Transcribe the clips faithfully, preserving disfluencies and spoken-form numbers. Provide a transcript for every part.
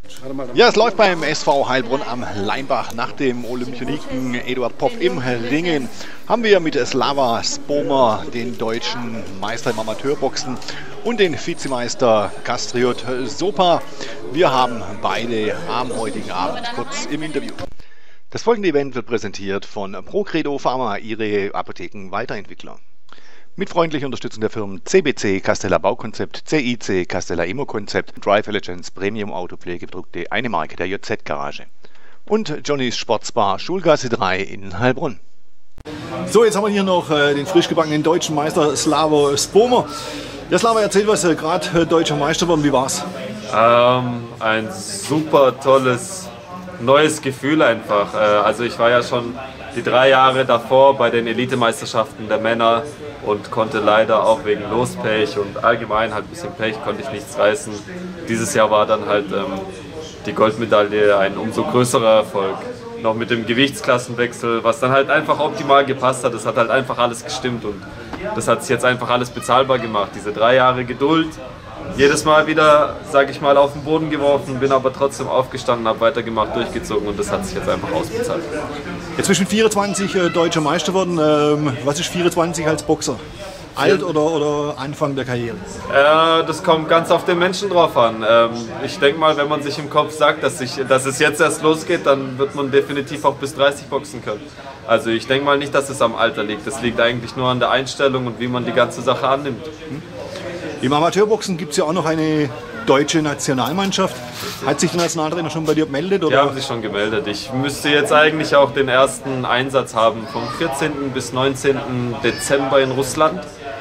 Ja, es läuft beim S V Heilbronn am Leinbach. Nach dem Olympioniken Eduard Popp im Ringen haben wir mit Slava Spomer den deutschen Meister im Amateurboxen und den Vizemeister Kastriot Sopa. Wir haben beide am heutigen Abend kurz im Interview. Das folgende Event wird präsentiert von ProCredo Pharma, ihre Apotheken-Weiterentwickler. Mit freundlicher Unterstützung der Firmen C B C Castella Baukonzept, C I C Castella Immo-Konzept, Drive Elegance Premium Autopflegeprodukte, eine Marke der J Z Garage. Und Johnny's Sportsbar Schulgasse drei in Heilbronn. So, jetzt haben wir hier noch äh, den frisch gebackenen deutschen Meister Slava Spomer. Ja, Slava, erzähl was, äh, gerade äh, deutscher Meister worden, wie war's? Ähm, ein super tolles, neues Gefühl einfach. Äh, also ich war ja schon die drei Jahre davor bei den Elitemeisterschaften der Männer und konnte leider auch wegen Lospech und allgemein halt ein bisschen Pech, konnte ich nichts reißen. Dieses Jahr war dann halt ähm, die Goldmedaille ein umso größerer Erfolg. Noch mit dem Gewichtsklassenwechsel, was dann halt einfach optimal gepasst hat. Das hat halt einfach alles gestimmt und das hat sich jetzt einfach alles bezahlbar gemacht. Diese drei Jahre Geduld, jedes Mal wieder, sag ich mal, auf den Boden geworfen, bin aber trotzdem aufgestanden, habe weitergemacht, durchgezogen und das hat sich jetzt einfach ausbezahlt. Jetzt bist du mit vierundzwanzig äh, deutscher Meister geworden. Ähm, was ist vierundzwanzig als Boxer? Alt oder, oder Anfang der Karriere? Äh, das kommt ganz auf den Menschen drauf an. Ähm, ich denke mal, wenn man sich im Kopf sagt, dass, ich, dass es jetzt erst losgeht, dann wird man definitiv auch bis dreißig boxen können. Also ich denke mal nicht, dass es am Alter liegt. Das liegt eigentlich nur an der Einstellung und wie man die ganze Sache annimmt. Hm. Im Amateurboxen gibt es ja auch noch eine deutsche Nationalmannschaft. Hat sich der Nationaltrainer schon bei dir gemeldet? Oder? Die haben sich schon gemeldet. Ich müsste jetzt eigentlich auch den ersten Einsatz haben vom vierzehnten bis neunzehnten Dezember in Russland.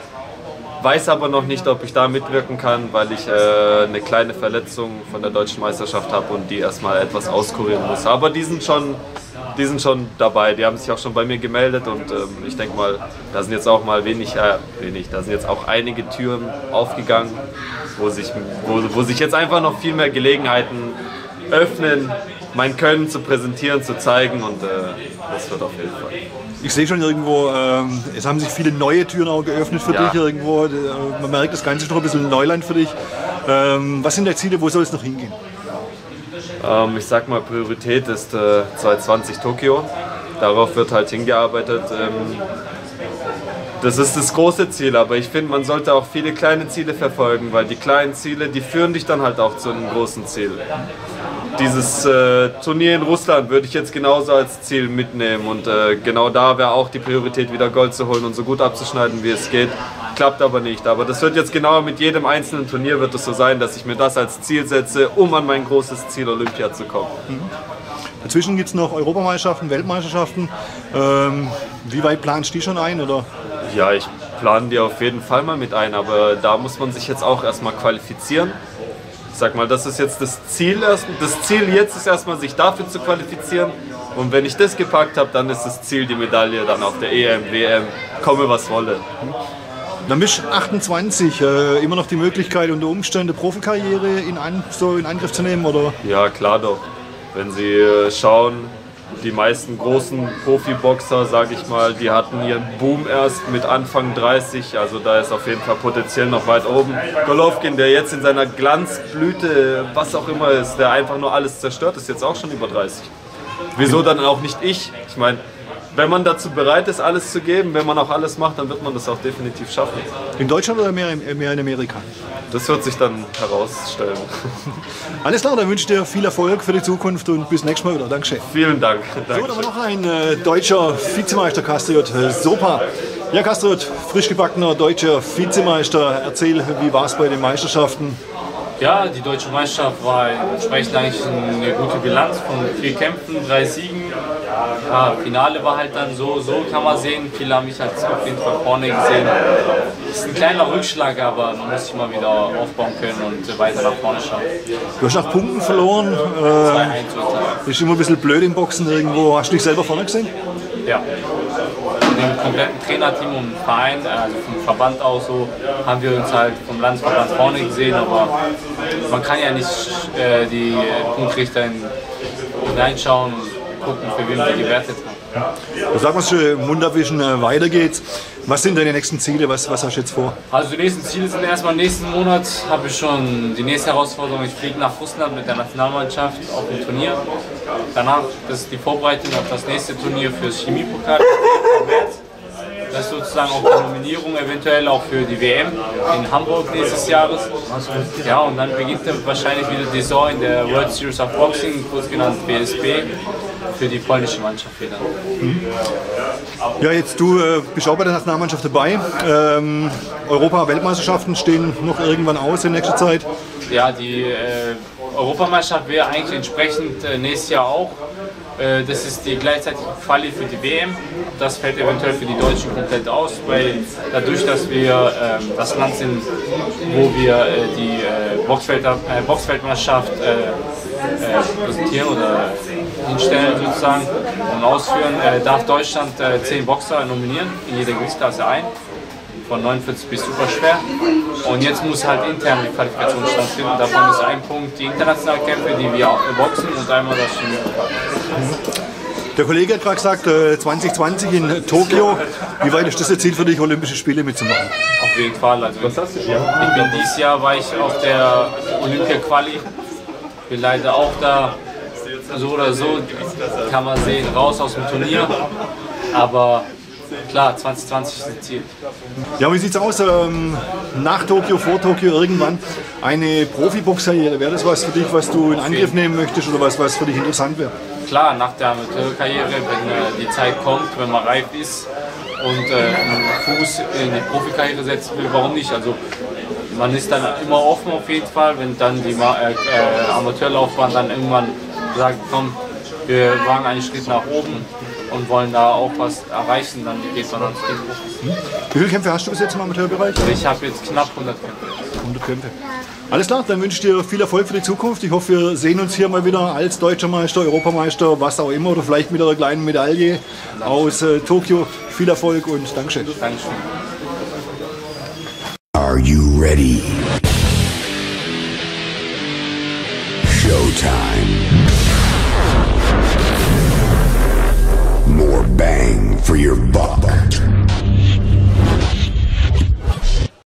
Weiß aber noch nicht, ob ich da mitwirken kann, weil ich äh, eine kleine Verletzung von der deutschen Meisterschaft habe und die erstmal etwas auskurieren muss. Aber die sind schon, die sind schon dabei, die haben sich auch schon bei mir gemeldet und ähm, ich denke mal, da sind jetzt auch mal wenig, äh, wenig, da sind jetzt auch einige Türen aufgegangen, wo sich, wo, wo sich jetzt einfach noch viel mehr Gelegenheiten öffnen, mein Können zu präsentieren, zu zeigen und äh, das wird auf jeden Fall. Ich sehe schon irgendwo, ähm, es haben sich viele neue Türen auch geöffnet für ja. dich irgendwo. Man merkt, das Ganze ist noch ein bisschen Neuland für dich. Ähm, was sind deine Ziele, wo soll es noch hingehen? Ähm, ich sag mal, Priorität ist äh, zwanzig zwanzig Tokio. Darauf wird halt hingearbeitet. Ähm, das ist das große Ziel, aber ich finde, man sollte auch viele kleine Ziele verfolgen, weil die kleinen Ziele, die führen dich dann halt auch zu einem großen Ziel. Dieses äh, Turnier in Russland würde ich jetzt genauso als Ziel mitnehmen und äh, genau da wäre auch die Priorität, wieder Gold zu holen und so gut abzuschneiden, wie es geht. Klappt aber nicht. Aber das wird jetzt genau mit jedem einzelnen Turnier wird es so sein, dass ich mir das als Ziel setze, um an mein großes Ziel Olympia zu kommen. Mhm. Dazwischen gibt es noch Europameisterschaften, Weltmeisterschaften. Ähm, wie weit planst du die schon ein? Oder? Ja, ich plane die auf jeden Fall mal mit ein, aber da muss man sich jetzt auch erstmal qualifizieren. Ich sag mal, das ist jetzt das Ziel. Das Ziel jetzt ist erstmal, sich dafür zu qualifizieren. Und wenn ich das gepackt habe, dann ist das Ziel die Medaille dann auf der E M, W M, komme was wolle. Dann bist du achtundzwanzig, äh, immer noch die Möglichkeit unter Umständen Profikarriere in, an, so in Angriff zu nehmen, oder? Ja, klar doch. Wenn Sie äh, schauen, die meisten großen Profiboxer, sage ich mal, die hatten ihren Boom erst mit Anfang dreißig, also da ist auf jeden Fall potenziell noch weit oben. Golovkin, der jetzt in seiner Glanzblüte, was auch immer ist, der einfach nur alles zerstört, ist jetzt auch schon über dreißig. Wieso dann auch nicht ich? Ich meine, wenn man dazu bereit ist, alles zu geben, wenn man auch alles macht, dann wird man das auch definitiv schaffen. In Deutschland oder mehr, mehr in Amerika? Das wird sich dann herausstellen. Alles klar, dann wünsche ich dir viel Erfolg für die Zukunft und bis nächstes Mal wieder. Dankeschön. Vielen Dank. So, da haben wir noch ein äh, deutscher Vizemeister, Kastriot äh, Sopa. Ja, Kastriot, frisch gebackener deutscher Vizemeister. Erzähl, wie war es bei den Meisterschaften? Ja, die deutsche Meisterschaft war entsprechend eigentlich eine gute Bilanz von vier Kämpfen, drei Siegen. Ja, Finale war halt dann so, so kann man sehen. Viele haben mich halt auf jeden Fall vorne gesehen. Es ist ein kleiner Rückschlag, aber man muss sich mal wieder aufbauen können und weiter nach vorne schauen. Du hast nach Punkten verloren. Äh, ist immer ein bisschen blöd im Boxen irgendwo. Hast du dich selber vorne gesehen? Ja. Von dem kompletten Trainerteam und Verein, also vom Verband aus so, haben wir uns halt vom Landesverband vorne gesehen, aber man kann ja nicht äh, die Punktrichter hineinschauen und gucken, für wen wir gewertet haben. Da sagen wir es schon, Munderwischen, äh, weiter geht's. Was sind deine nächsten Ziele? Was, was hast du jetzt vor? Also die nächsten Ziele sind erstmal nächsten Monat habe ich schon die nächste Herausforderung. Ich fliege nach Russland mit der Nationalmannschaft auf ein Turnier. Danach, das ist die Vorbereitung auf das nächste Turnier für das Chemiepokal im März. Das ist sozusagen auch die Nominierung eventuell auch für die W M in Hamburg nächstes Jahres. Ja, und dann beginnt dann wahrscheinlich wieder die Saison in der World Series of Boxing, kurz genannt B S B, für die polnische Mannschaft wieder. Mhm. Ja, jetzt du äh, bist auch bei der Nationalmannschaft dabei. Ähm, Europa-Weltmeisterschaften stehen noch irgendwann aus in nächster Zeit. Ja, die äh, Europameisterschaft wäre eigentlich entsprechend äh, nächstes Jahr auch. Äh, das ist die gleichzeitige Quali für die W M. Das fällt eventuell für die Deutschen komplett aus, weil dadurch, dass wir äh, das Land sind, wo wir äh, die äh, Boxwelt, äh, Boxweltmeisterschaft äh, äh, präsentieren oder hinstellen sozusagen und ausführen, äh, darf Deutschland äh, zehn Boxer nominieren, in jeder Gewichtsklasse ein. Von neunundvierzig bis super schwer. Und jetzt muss halt intern die Qualifikation stattfinden. Davon ist ein Punkt die internationalen Kämpfe, die wir boxen, und einmal das Chemiepokal. Der Kollege hat gerade gesagt, zwanzig zwanzig in Tokio. Wie weit ist das das Ziel für dich, Olympische Spiele mitzumachen? Auf jeden Fall. Also ich bin dieses Jahr war ich auf der Olympia-Quali. Bin leider auch da. So oder so kann man sehen, raus aus dem Turnier. Aber klar, zwanzig zwanzig ist das Ziel. Ja, wie sieht es aus? Ähm, nach Tokio, vor Tokio irgendwann eine Profiboxkarriere? Wäre das was für dich, was du in Angriff nehmen möchtest oder was, was für dich interessant wäre? Klar, nach der Amateurkarriere, wenn äh, die Zeit kommt, wenn man reif ist und äh, einen Fuß in die Profikarriere setzen will, warum nicht? Also man ist dann immer offen auf jeden Fall, wenn dann die äh, äh, Amateurlaufbahn dann irgendwann sagt, komm, wir wagen einen Schritt nach oben und wollen da auch was erreichen, dann geht man ans Kind. Wie viele Kämpfe hast du bis jetzt im Amateurbereich? Ich habe jetzt knapp hundert Kämpfe. hundert Kämpfe. Alles klar, dann wünsche ich dir viel Erfolg für die Zukunft. Ich hoffe, wir sehen uns hier mal wieder als Deutscher Meister, Europameister, was auch immer, oder vielleicht mit einer kleinen Medaille aus äh, Tokio. Viel Erfolg und Dankeschön. Dankeschön. Are you ready? Showtime.